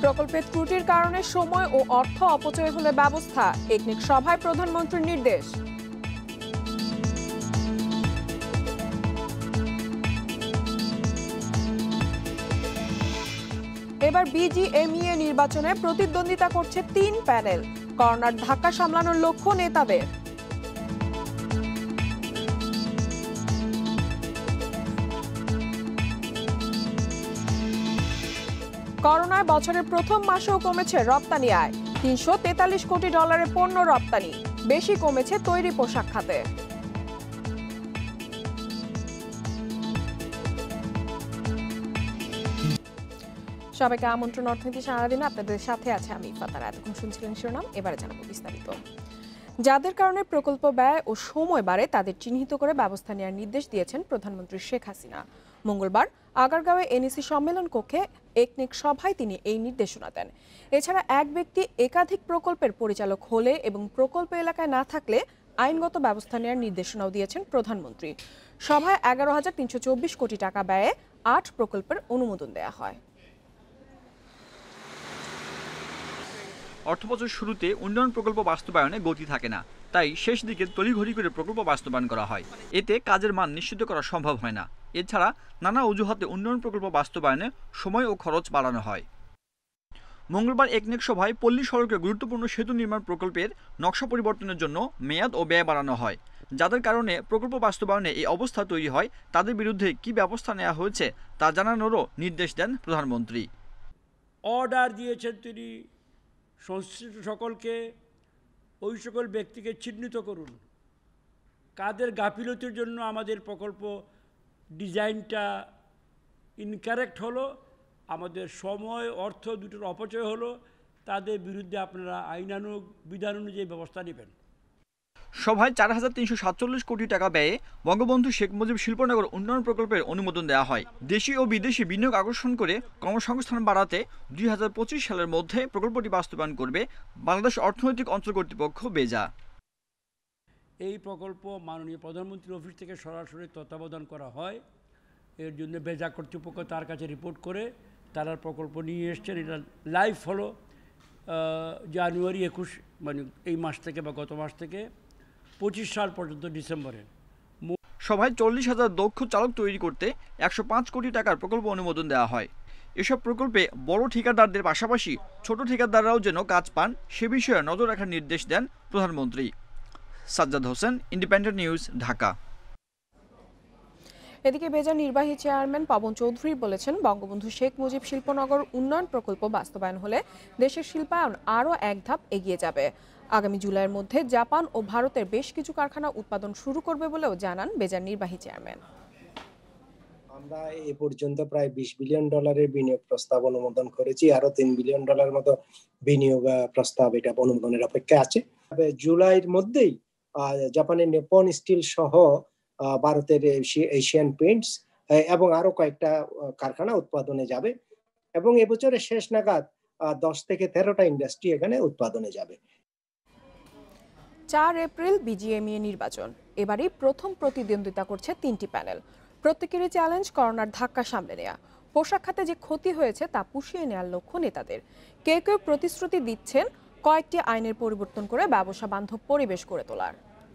প্রকল্পের ত্রুটির কারণে সময় ও অর্থ অপচয় হলে ব্যবস্থা, একনেক সভায় প্রধানমন্ত্রীর নির্দেশ। এবার বিজিএমইএ নির্বাচনে প্রতিদ্বন্দ্বিতা করছে ৩ প্যানেল। করোনার ধাক্কা সামলানোর লক্ষ্য নেতাদের। করোনায় বছরের প্রথম মাসেও কমেছে রপ্তানি আয়, $৩৪৩ কোটি পণ্য রপ্তানি। বেশি কমেছে তৈরি পোশাক খাতে। সবাইকে আমন্ত্রণ অর্থনীতি সারাদিন। আপনাদের সাথে আছে আমি ফাতারা। এতক্ষণ শুনছিলেন শিরোনাম, এবারে জানাবো বিস্তারিত। যাদের কারণে প্রকল্প ব্যয় ও সময় বাড়ে তাদের চিহ্নিত করে ব্যবস্থা নেওয়ার নির্দেশ দিয়েছেন প্রধানমন্ত্রী শেখ হাসিনা। মঙ্গলবার আগারগাঁওয়ে এনইসি সম্মেলন কক্ষে একনেক সভায় তিনি এই নির্দেশনা দেন। এছাড়া এক ব্যক্তি একাধিক প্রকল্পের পরিচালক হলে এবং প্রকল্প এলাকায় না থাকলে আইনগত ব্যবস্থা নেওয়ার নির্দেশনাও দিয়েছেন প্রধানমন্ত্রী। সভায় 11,324 কোটি টাকা ব্যয়ে 8 প্রকল্পের অনুমোদন দেওয়া হয়। অর্থবছর শুরুতে উন্নয়ন প্রকল্প বাস্তবায়নে গতি থাকে না, তাই শেষ দিকে তড়িঘড়ি করে প্রকল্প বাস্তবায়ন করা হয়। এতে কাজের মান নিশ্চিত করা সম্ভব হয় না। এছাড়া নানা অজুহাতে উন্নয়ন প্রকল্প বাস্তবায়নে সময় ও খরচ বাড়ানো হয়। মঙ্গলবার একনেক সভায় পল্লী সড়কে গুরুত্বপূর্ণ সেতু নির্মাণ প্রকল্পের নকশা পরিবর্তনের জন্য মেয়াদ ও ব্যয় বাড়ানো হয়। যাদের কারণে প্রকল্প বাস্তবায়নে এই অবস্থা তৈরি হয় তাদের বিরুদ্ধে কি ব্যবস্থা নেওয়া হয়েছে তা জানানোরও নির্দেশ দেন প্রধানমন্ত্রী। অর্ডার দিয়েছেন তিনি, সংশ্লিষ্ট সকলকে ওই সকল ব্যক্তিকে চিহ্নিত করুন কাদের গাফিলতির জন্য আমাদের প্রকল্প ডিজাইনটা ইনকারেক্ট হলো, আমাদের সময় অর্থ দুটোর অপচয় হলো, তাদের বিরুদ্ধে আপনারা আইনানুগ বিধান অনুযায়ী ব্যবস্থা নেবেন। সভায় 4,347 কোটি টাকা ব্যয়ে বঙ্গবন্ধু শেখ মুজিব শিল্পনগর উন্নয়ন প্রকল্পের অনুমোদন দেওয়া হয়। দেশি ও বিদেশি বিনিয়োগ আকর্ষণ করে কর্মসংস্থান বাড়াতে 2025 সালের মধ্যে প্রকল্পটি বাস্তবায়ন করবে বাংলাদেশ অর্থনৈতিক অঞ্চল কর্তৃপক্ষ বেজা। এই প্রকল্প মাননীয় প্রধানমন্ত্রীর অফিস থেকে সরাসরি তত্ত্বাবধান করা হয়। এর জন্য বেজা কর্তৃপক্ষ তার কাছে রিপোর্ট করে তারা প্রকল্প নিয়ে এসছেন। এটা লাইভ হলো জানুয়ারি 21 মানে এই মাস থেকে বা গত মাস থেকে 25 সাল পর্যন্ত ডিসেম্বরে। সভায় 40,000 দক্ষ চালক তৈরি করতে 105 কোটি টাকার প্রকল্প অনুমোদন দেওয়া হয়। এসব প্রকল্পে বড় ঠিকাদারদের পাশাপাশি ছোট ঠিকাদাররাও যেন কাজ পান সে বিষয়ে নজর রাখার নির্দেশ দেন প্রধানমন্ত্রী। Sajjad Hossain, Independent News, Dhaka. এদিকে বেজা নির্বাহী চেয়ারম্যান পবন চৌধুরী বলেছেন, বঙ্গবন্ধু শেখ মুজিব শিল্পনগর উন্নয়ন প্রকল্প বাস্তবায়ন হলে দেশের শিল্পায়ন আরও এক ধাপ এগিয়ে যাবে। আগামী জুলাইয়ের মধ্যে জাপান ও ভারতের বেশ কিছু কারখানা উৎপাদন শুরু করবে বলেও জানান বেজার নির্বাহী চেয়ারম্যান। আমরা এ পর্যন্ত প্রায় $20 বিলিয়ন বিনিয়োগ প্রস্তাব অনুমোদন করেছি। আরো $3 বিলিয়ন মতো বিনিয়োগ প্রস্তাব এটা অনুমোদনের অপেক্ষায় আছে। জুলাইয়ের মধ্যেই জাপানের নিপন স্টিল সহ ভারতের এশিয়ান পেইন্টস এবং আরো কয়েকটা কারখানা উৎপাদনে যাবে এবং এবছরের শেষ নাগাদ 10 থেকে 13টা ইন্ডাস্ট্রি এখানে উৎপাদনে যাবে। 4 এপ্রিল বিজিএমইএ নির্বাচন। এবারই প্রথম প্রতিদ্বন্দ্বিতা করছে 3টি প্যানেল। প্রত্যেকেরই চ্যালেঞ্জ করোনার ধাক্কা সামলে নেওয়া। পোশাক খাতে যে ক্ষতি হয়েছে তা পুষিয়ে নেওয়ার লক্ষ্য নেতাদের। কেউ কেউ প্রতিশ্রুতি দিচ্ছেন কয়েকটি আইনের পরিবর্তন করে ব্যবসা বান্ধব পরিবেশ গড়ে তোলার।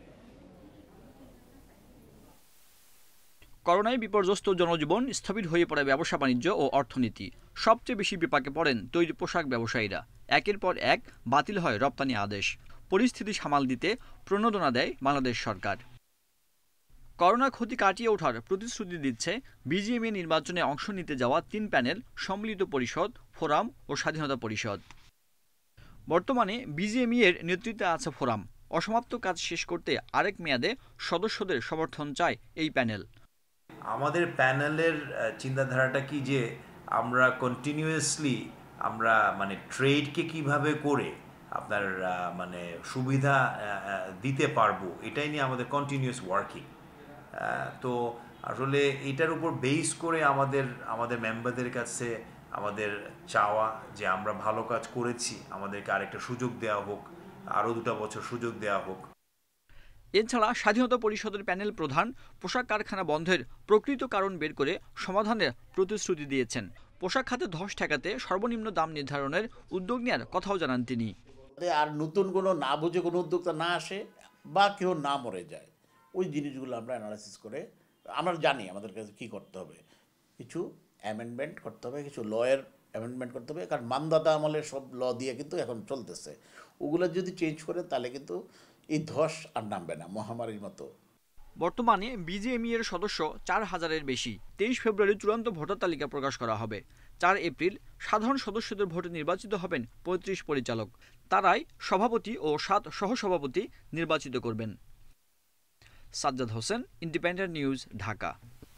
করোনায় বিপর্যস্ত জনজীবন, স্থবির হয়ে পড়ে ব্যবসা বাণিজ্য ও অর্থনীতি। সবচেয়ে বেশি বিপাকে পড়েন তৈরি পোশাক ব্যবসায়ীরা। একের পর এক বাতিল হয় রপ্তানি আদেশ। পরিস্থিতি সামাল দিতে প্রণোদনা দেয় বাংলাদেশ সরকার। করোনা ক্ষতি কাটিয়ে ওঠার প্রতিশ্রুতি দিচ্ছে বিজিএমইএ নির্বাচনে অংশ নিতে যাওয়া 3 প্যানেল সম্মিলিত পরিষদ, ফোরাম ও স্বাধীনতা পরিষদ। বর্তমানে বিজিএমইএর নেতৃত্বে আছে ফোরাম। অসমাপ্ত কাজ শেষ করতে আরেক মেয়াদে সদস্যদের সমর্থন চায় এই প্যানেল। আমাদের প্যানেলের চিন্তাধারাটা কি যে আমরা কন্টিনিউয়াসলি আমরা মানে ট্রেডকে কিভাবে করে আপনার মানে সুবিধা দিতে পারবো, এটাই নিয়ে আমাদের কন্টিনিউয়াস ওয়ার্কিং। তো আসলে এটার উপর বেস করে আমাদের মেম্বারদের কাছে আমাদের চাওয়া যে আমরা ভালো কাজ করেছি, আমাদেরকে আরেকটা সুযোগ দেওয়া হোক, আরও 2 বছর সুযোগ দেওয়া হোক। এছাড়া স্বাধীনতা পরিষদের প্যানেল প্রধান পোশাক কারখানা বন্ধের প্রকৃত কারণ বের করে সমাধানের প্রতিশ্রুতি দিয়েছেন। পোশাক খাতে ধস ঠেকাতে সর্বনিম্ন দাম নির্ধারণের উদ্যোগ নেওয়ার কথাও জানান তিনি। আর নতুন কোনো না বুঝে কোনো উদ্যোক্তা না আসে বা কেউ না মরে যায়, ওই জিনিসগুলো আমরা অ্যানালাইসিস করে আমরা জানি আমাদের কাছে কী করতে হবে। কিছু অ্যামেন্ডমেন্ট করতে হবে, কিছু লয়ের অ্যামেন্ডমেন্ট করতে হবে, কারণ মানদাতা আমলের সব ল দিয়ে কিন্তু এখন চলতেছে। ওগুলো যদি চেঞ্জ করে তাহলে কিন্তু এই ধস আর নামবে না মহামারীর মতো। বর্তমানে বিজিএমই এর সদস্য 4000-এর বেশি। 23 ফেব্রুয়ারি চূড়ান্ত ভোটার তালিকা প্রকাশ করা হবে। 4 এপ্রিল সাধারণ সদস্যদের ভোটে নির্বাচিত হবেন 35 পরিচালক। তারাই সভাপতি ও 7 সহসভাপতি নির্বাচিত করবেন। Sajjad Hossain, Independent News, Dhaka.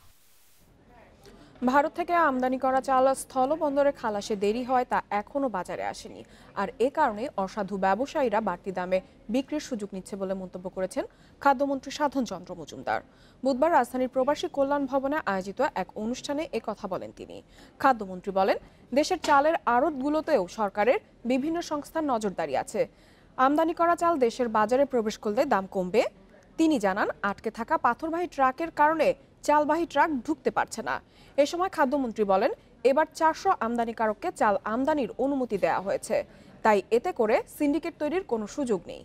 ভারত থেকে আমদানি করা চাল স্থলবন্দরে খালাসে দেরি হয় তা এখনো বাজারে আসেনি, আর এ কারণে অসাধু ব্যবসায়ীরা বাড়তি দামে বিক্রির সুযোগ নিচ্ছে বলে মন্তব্য করেছেন খাদ্যমন্ত্রী সাধন চন্দ্র মজুমদার। বুধবার রাজধানীর প্রবাসী কল্যাণ ভবনে আয়োজিত এক অনুষ্ঠানে একথা বলেন তিনি। খাদ্যমন্ত্রী বলেন, দেশের চালের আড়তগুলোতেও সরকারের বিভিন্ন সংস্থার নজরদারি আছে। আমদানি করা চাল দেশের বাজারে প্রবেশ করলে দাম কমবে। তিনি জানান, আটকে থাকা পাথরবাহী ট্রাকের কারণে চালবাহী ট্রাক ঢুকতে পারছে না। এ সময় খাদ্যমন্ত্রী বলেন, এবার 400 আমদানিকারককে চাল আমদানির অনুমতি দেওয়া হয়েছে, তাই এতে করে সিন্ডিকেট তৈরির কোনো সুযোগ নেই।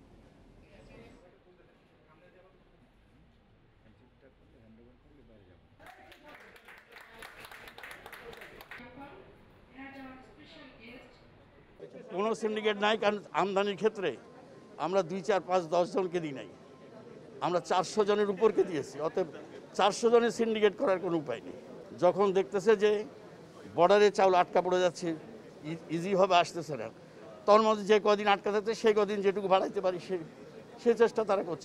কোনো সিন্ডিকেট নাই, কারণ আমদানির ক্ষেত্রে আমরা 2, 4, 5, 10 জনকে দিই নাই, আমরা 400 জনের উপরকে দিয়েছি। অতএব 400 জনের সিন্ডিকেট করার কোনো উপায় নেই। যখন দেখতেছে যে বর্ডারে চাউল আটকা পড়ে যাচ্ছে, ইজিভাবে আসতেছে না, তোর মধ্যে যে কদিন আটকা থাকছে সেই কদিন যেটুকু বাড়াইতে পারি সেই চেষ্টা তারা করছে।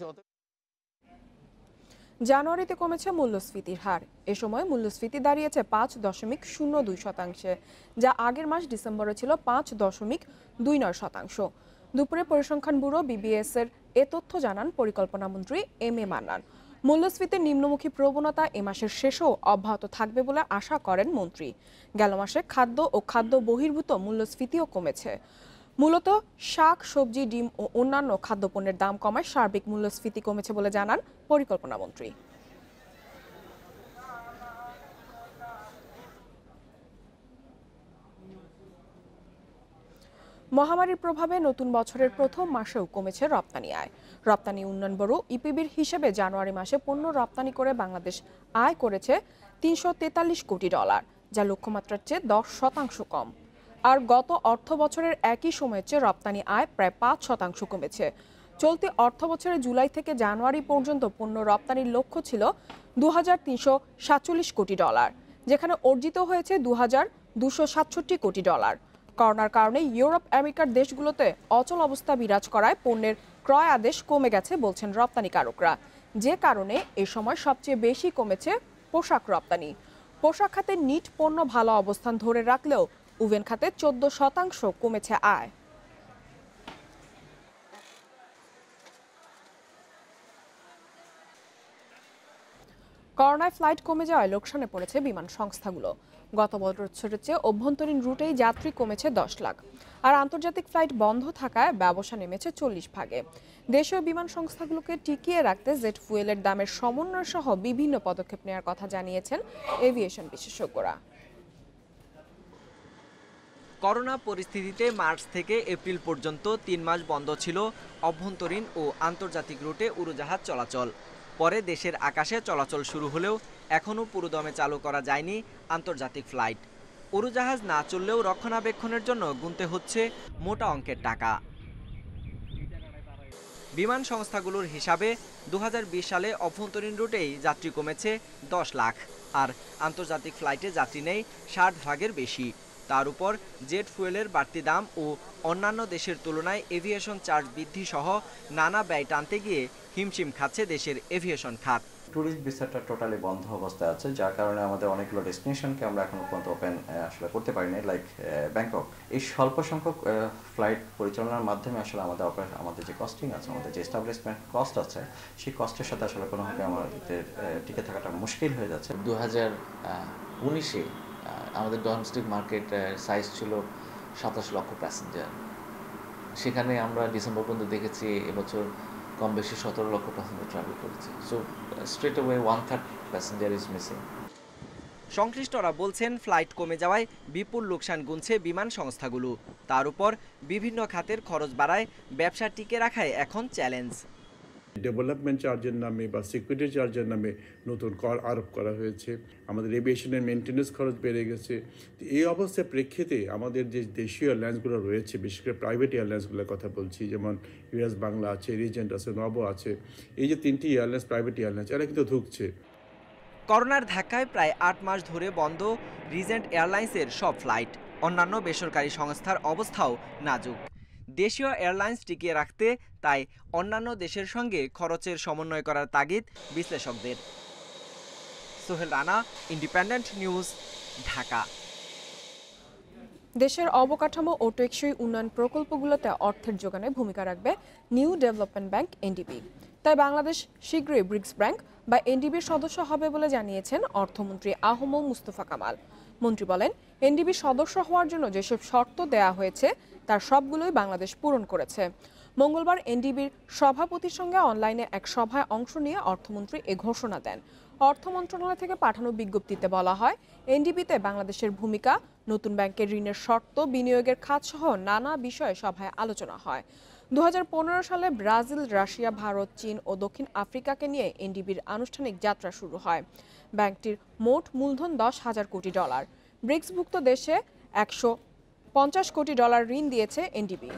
জানুয়ারিতে কমেছে মূল্যস্ফীতির হার। এ সময় মূল্যস্ফীতি দাঁড়িয়েছে 5.02%, যা আগের মাস ডিসেম্বরে ছিল 5.29%। দুপুরে পরিসংখ্যান ব্যুরো বিবিএস এর এ তথ্য জানান পরিকল্পনা মন্ত্রী এম এ মান্নান। মূল্যস্ফীতির নিম্নমুখী প্রবণতা এ মাসের শেষেও অব্যাহত থাকবে বলে আশা করেন মন্ত্রী। গেল মাসে খাদ্য ও খাদ্য বহির্ভূত মূল্যস্ফীতিও কমেছে। মূলত শাক, সবজি, ডিম ও অন্যান্য খাদ্যপণ্যের দাম কমায় সার্বিক মূল্যস্ফীতি কমেছে বলে জানান পরিকল্পনা মন্ত্রী। মহামারীর প্রভাবে নতুন বছরের প্রথম মাসেও কমেছে রপ্তানি আয়। রপ্তানি উন্নয়ন ব্যুরো ইপিবির হিসেবে জানুয়ারি মাসে পণ্য রপ্তানি করে বাংলাদেশ আয় করেছে $343 কোটি, যা লক্ষ্যমাত্রার চেয়ে 10% কম। আর গত অর্থ বছরের একই সময়ের চেয়ে রপ্তানি আয় প্রায় 5% কমেছে। চলতি অর্থ বছরের জুলাই থেকে জানুয়ারি পর্যন্ত পণ্য রপ্তানির লক্ষ্য ছিল $2,347 কোটি, যেখানে অর্জিত হয়েছে $2,267 কোটি। করোনার কারণে ইউরোপ আমেরিকার দেশগুলোতে অচল অবস্থা বিরাজ করায় পণ্যের ক্রয় আদেশ কমে গেছে বলছেন রপ্তানিকারকরা, যে কারণে এ সময় সবচেয়ে বেশি কমেছে পোশাক রপ্তানি। পোশাক খাতে নিট পণ্য ভালো অবস্থান ধরে রাখলেও উভেন খাতে 14% কমেছে আয়। করোনায় ফ্লাইট কমে যাওয়ায় লোকসানে পড়েছে বিমান সংস্থাগুলো। গত বছরের চেয়ে অভ্যন্তরীণ রুটেই যাত্রী কমেছে 10 লাখ, আর আন্তর্জাতিক ফ্লাইট বন্ধ থাকায় ব্যবসা নেমেছে 40 ভাগে। দেশীয় বিমান সংস্থাগুলোকে টিকিয়ে রাখতে জেট ফুয়েলের দামের সমন্বয় সহ বিভিন্ন পদক্ষেপ নেওয়ার কথা জানিয়েছেন এভিয়েশন বিশেষজ্ঞরা। করোনা পরিস্থিতিতে মার্চ থেকে এপ্রিল পর্যন্ত 3 মাস বন্ধ ছিল অভ্যন্তরীণ ও আন্তর্জাতিক রুটে উড়োজাহাজ চলাচল। পরে দেশের আকাশে চলাচল শুরু হলেও এখনও পুরোদমে চালু করা যায়নি আন্তর্জাতিক ফ্লাইট। উড়োজাহাজ না চললেও রক্ষণাবেক্ষণের জন্য গুনতে হচ্ছে মোটা অঙ্কের টাকা। বিমান সংস্থাগুলোর হিসাবে 2020 সালে অভ্যন্তরীণ রুটেই যাত্রী কমেছে 10 লাখ, আর আন্তর্জাতিক ফ্লাইটে যাত্রী নেই 60 ভাগের বেশি। তার উপর জেট ফুয়েলের বাড়তি দাম ও অন্যান্য দেশের তুলনায় এভিয়েশন চার্জ বৃদ্ধি সহ নানা ব্যয় টানতে গিয়ে হিমশিম খাচ্ছে দেশের এভিয়েশন খাত। ট্যুরিস্ট ভিসাটা টোটালি বন্ধ অবস্থায় আছে, যার কারণে আমাদের অনেকগুলো ডেস্টিনেশনকে আমরা এখনো পর্যন্ত ওপেন আসলে করতে পারিনি, লাইক ব্যাংকক। এই স্বল্প সংখ্যক ফ্লাইট পরিচালনার মাধ্যমে আসলে আমাদের যে কস্টিং আছে, আমাদের যে এস্টাবলিশমেন্ট কস্ট আছে, সেই কস্টের সাথে আসলে কোনোভাবে আমাদের টিকে থাকাটা মুশকিল হয়ে যাচ্ছে। 2019-এ আমাদের ডোমেস্টিক মার্কেট সাইজ ছিল 27 লক্ষ প্যাসেঞ্জার। সেখানে আমরা ডিসেম্বর পর্যন্ত দেখেছি এবছর কম বেশি 17 লক্ষ প্যাসেঞ্জার ট্রাভেল করেছে। So straight away 1/3 passenger is missing. সংশ্লিষ্টরা বলছেন ফ্লাইট কমে যাওয়ায় বিপুল লোকসান গুনছে বিমান সংস্থাগুলো। তার উপর বিভিন্ন খাতের খরচ বাড়ায় ব্যবসা টিকে রাখায় এখন চ্যালেঞ্জ। ডেভেলপমেন্ট চার্জের নামে বা সিকিউরিটি চার্জের নামে নতুন কর আরোপ করা হয়েছে। আমাদের এভিয়েশনের মেনটেন্যান্স খরচ বেড়ে গেছে। এই অবস্থার প্রেক্ষিতে আমাদের যে দেশীয় এয়ারলাইন্সগুলো রয়েছে, বিশেষ করে প্রাইভেট এয়ারলাইন্সগুলোর কথা বলছি, যেমন ইউএস বাংলা আছে, রিজেন্ট আছে, নভো আছে, এই যে 3টি এয়ারলাইন্স প্রাইভেট এয়ারলাইন্স, এরা কিন্তু ধুঁকছে। করোনার ধাক্কায় প্রায় 8 মাস ধরে বন্ধ রিজেন্ট এয়ারলাইন্সের সব ফ্লাইট। অন্যান্য বেসরকারি সংস্থার অবস্থাও নাজুক। দেশীয় এয়ারলাইন্স টিকিয়ে রাখতে তাই অন্যান্য দেশের সঙ্গে খরচের সমন্বয় করার তাগিদ বিশ্লেষকদের। Sohel Rana, Independent News, Dhaka. দেশের অবকাঠামো ও টেকসই উন্নয়ন প্রকল্পগুলোতে অর্থের যোগানে ভূমিকা রাখবে নিউ ডেভেলপমেন্ট ব্যাংক এনডিবি। তাই বাংলাদেশ শীঘ্রই ব্রিক্স ব্যাংক বা এনডিবির সদস্য হবে বলে জানিয়েছেন অর্থমন্ত্রী আহম মুস্তফা কামাল। মন্ত্রী বলেন, এনডিবির সদস্য হওয়ার জন্য যেসব শর্ত দেয়া হয়েছে তার সবগুলোই বাংলাদেশ পূরণ করেছে। মঙ্গলবার এনডিবির সভাপতির সঙ্গে অনলাইনে এক সভায় অংশ নিয়ে অর্থমন্ত্রী এ ঘোষণা দেন। অর্থ মন্ত্রণালয় থেকে পাঠানো বিজ্ঞপ্তিতে বলা হয়, এনডিবিতে বাংলাদেশের ভূমিকা, নতুন ব্যাংকের ঋণের শর্ত, বিনিয়োগের খাতসহ নানা বিষয়ে সভায় আলোচনা হয়। 2015 সালে ব্রাজিল, রাশিয়া, ভারত, চীন ও দক্ষিণ আফ্রিকাকে নিয়ে এনডিবির আনুষ্ঠানিক যাত্রা শুরু হয়। ব্যাংকটির মোট মূলধন $10,000 কোটি। ব্রিক্সভুক্ত দেশে $150 কোটি ঋণ দিয়েছে এনডিবি।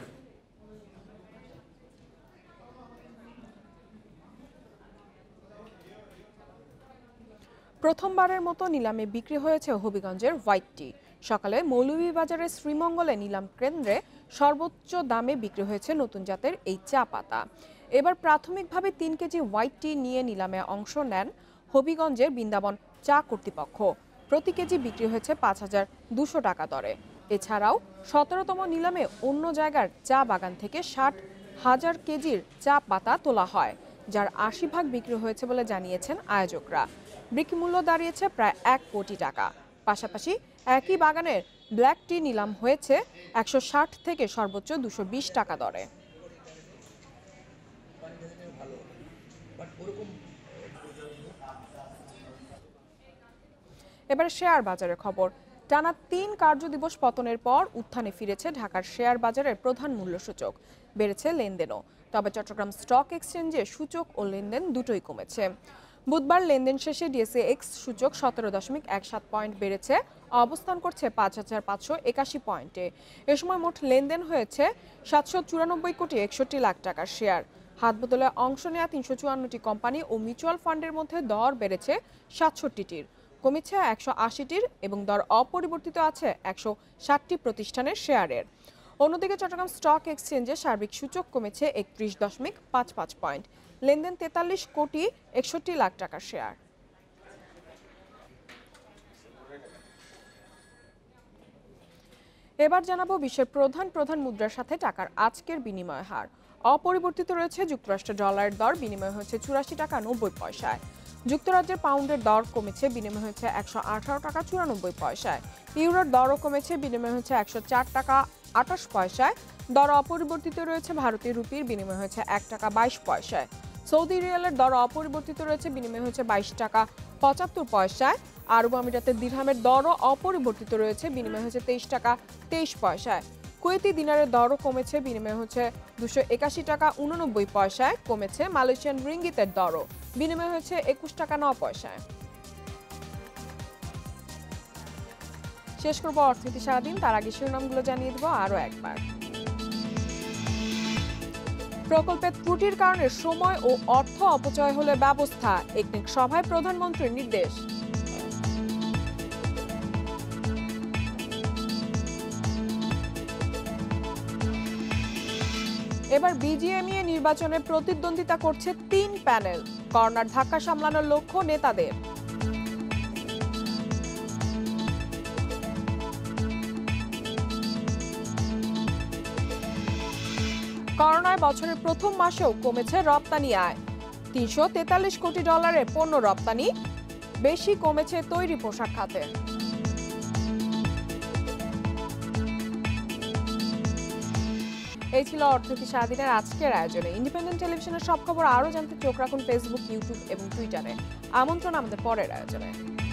প্রথমবারের মতো নিলামে বিক্রি হয়েছে হবিগঞ্জের হোয়াইট টি। সকালে মৌলভীবাজারের শ্রীমঙ্গলে নিলাম কেন্দ্রে সর্বোচ্চ দামে বিক্রি হয়েছে নতুন জাতের এই চা পাতা। এবার প্রাথমিকভাবে 3 কেজি হোয়াইট টি নিয়ে নিলামে অংশ নেন হবিগঞ্জের বৃন্দাবন চা কর্তৃপক্ষ। প্রতি কেজি বিক্রি হয়েছে 5,200 টাকা দরে। এছাড়াও 17তম নিলামে অন্য জায়গার চা বাগান থেকে 60,000 কেজির চা পাতা তোলা হয়, যার 80 ভাগ বিক্রি হয়েছে বলে জানিয়েছেন আয়োজকরা। বিক্রি মূল্য দাঁড়িয়েছে প্রায় 1 কোটি টাকা। পাশাপাশি একই বাগানের ব্ল্যাক টি নিলাম হয়েছে 160 থেকে সর্বোচ্চ 220 টাকা দরে। এবারে শেয়ার বাজারের খবর। টানা 3 কার্যদিবস পতনের পর উত্থানে ফিরেছে ঢাকার শেয়ার বাজারের প্রধান মূল্য সূচক। বেড়েছে লেনদেনও, তবে চট্টগ্রাম স্টক এক্সচেঞ্জে সূচক ও লেনদেন দুটোই কমেছে। বুধবার লেনদেন শেষে ডিএসইএক্স সূচক 17.17 পয়েন্ট বেড়েছে, অবস্থান করছে 5,581 পয়েন্টে। এ সময় মোট লেনদেন হয়েছে 794 কোটি 61 লাখ টাকার শেয়ার। হাত বদলে অংশ নেওয়া 354টি কোম্পানি ও মিউচুয়াল ফান্ডের মধ্যে দর বেড়েছে 67টির, কমেছে 180টির এবং দর অপরিবর্তিত আছে 160টি প্রতিষ্ঠানের শেয়ারের। অন্যদিকে চট্টগ্রাম স্টক এক্সচেঞ্জে সার্বিক সূচক কমেছে 31.55 পয়েন্ট। লেনদেন 43 কোটি 61 লাখ টাকার শেয়ার। এবার জানাবো বিশ্বের প্রধান মুদ্রার সাথে টাকার আজকের বিনিময় হার। অপরিবর্তিত রয়েছে যুক্তরাষ্ট্রের ডলারের দর, বিনিময় হচ্ছে 84 টাকা 90 পয়সায়। যুক্তরাজ্যের পাউন্ডের দর কমেছে, বিনিময় হচ্ছে 118 টাকা 94 পয়সায়। ইউরোর দরও কমেছে, বিনিময় হচ্ছে 104 টাকা 28 পয়সায়। দর অপরিবর্তিত রয়েছে ভারতীয় রুপির, বিনিময় হচ্ছে 1 টাকা 22 পয়সায়। সৌদি রিয়ালের দর অপরিবর্তিত রয়েছে, বিনিময় হচ্ছে 22 টাকা 75 পয়সায়। আরব আমিরাতের দিরহামের দরও অপরিবর্তিত রয়েছে, বিনিময় হচ্ছে 23 টাকা 23 পয়সায়। কুয়েতি দিনারের দরও কমেছে, বিনিময় হচ্ছে 281 টাকা 89 পয়সায়। কমেছে মালয়েশিয়ান রিঙ্গিতের দরও, বিনিময় হচ্ছে 21 টাকা 9 পয়সায়। শেষ করবো অর্থনীতি সারাদিন, তার আগে শিরোনামগুলো জানিয়ে দেবো আরও একবার। প্রকল্পের ত্রুটির কারণে সময় ও অর্থ অপচয় হলে ব্যবস্থা, একনেক সভায় প্রধানমন্ত্রীর নির্দেশ। এবার বিজিএমইএ নির্বাচনে প্রতিদ্বন্দ্বিতা করছে 3 প্যানেল, করোনার ধাক্কা সামলানোর লক্ষ্য নেতাদের। করোনায় বছরের প্রথম মাসেও কমেছে রপ্তানি আয়, $343 কোটি পণ্য রপ্তানি, বেশি কমেছে তৈরি পোশাক খাতে। এই ছিল অর্থনীতি সারাদিনের আজকের আয়োজনে। ইন্ডিপেন্ডেন্ট টেলিভিশনের সব খবর আরও জানতে চোখ রাখুন ফেসবুক, ইউটিউব এবং টুইটারে। আমন্ত্রণ আমাদের পরের আয়োজনে।